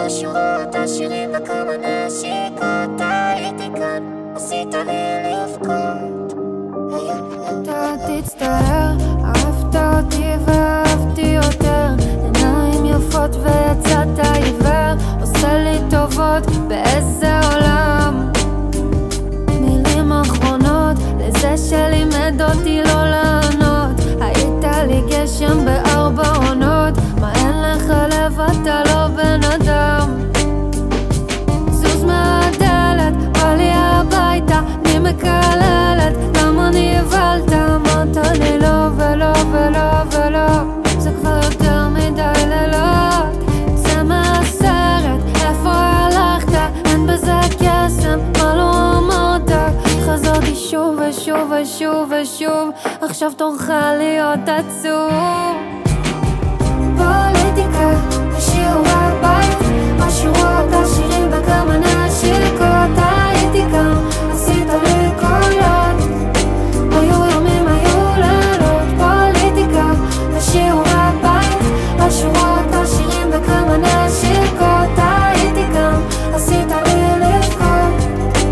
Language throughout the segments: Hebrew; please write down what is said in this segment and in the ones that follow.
בשורות השירים וכמה נשיקות, הייתי כאן, עשית לי לבכות. אתה תצטער, אהבת אותי ואהבתי יותר, עיניים יפות ויצאת עיוור, עושה לי טובות באיזה עולם. מילים אחרונות לזה שלימד אותי לא לענות, היית לי גשם בארבע עונות, מה אין לך לב אתה לא בן אדם. זוז מהדלת, בא לי הביתה, אני מקללת, למה נבהלת? אמרת לי לא ולא ולא ולא, זה כבר יותר מדי לילות. זה מהסרט, איפה הלכת? אין בזה קסם, מה לא אמרת? חזרתי שוב ושוב ושוב ושוב, עכשיו תורך להיות עצוב. פוליטיקה, השאירו בבית, בשורות השירים וכמה נשיקות, הייתי כאן, עשית לי קולות, היו ימים היו לילות. פוליטיקה, השאירו בבית, בשורות השירים וכמה נשיקות, הייתי כאן, עשית לי לבכות.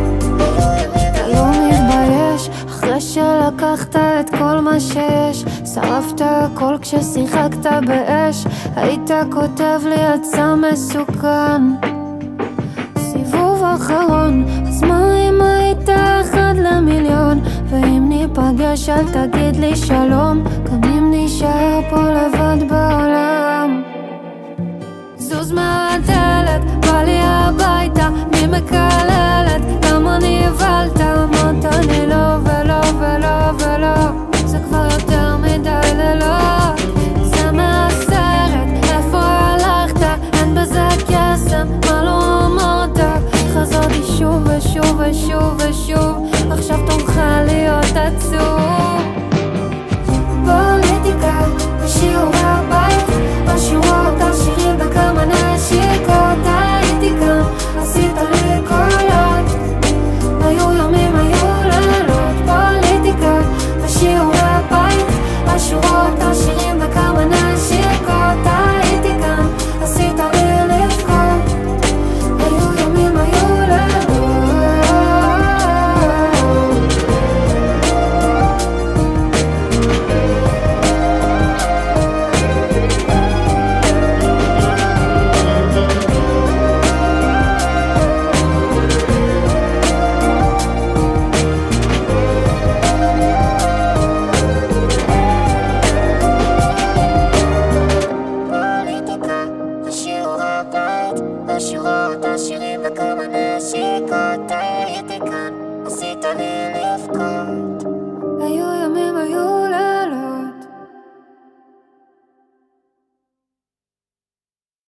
אתה לא מתבייש אחרי שלקחת את כל מה שיש, שרפת הכל כששיחקת באש, היית כותב לי יצא מסוכן. סיבוב אחרון, אז מה אם היית אחד למיליון? ואם ניפגש אל תגיד לי שלום, גם אם נשאר פה לבד בעולם. זוז מהדלת, בא לי הביתה, אני מקללת, למה נבהלת? אמרת לי לא ולא ולא ולא, זה כבר יותר מדי לילות. זה מהסרט, איפה הלכת? אין בזה קסם, מה לא אמרת? חזרתי שוב ושוב ושוב ושוב, עכשיו תורך להיות עצוב. פוליטיקה, השאירו בבית, בשורות השירים וכמה נשיקות, הייתי כאן, עשית לי קולות, היו ימים היו לילות. פוליטיקה, השאירו בבית, בשורות השירים וכמה נשיקות, הייתי כאן, עשית לי לבכות, היו ימים היו לילות. פוליטיקה, השאירו בבית, בשורות השירים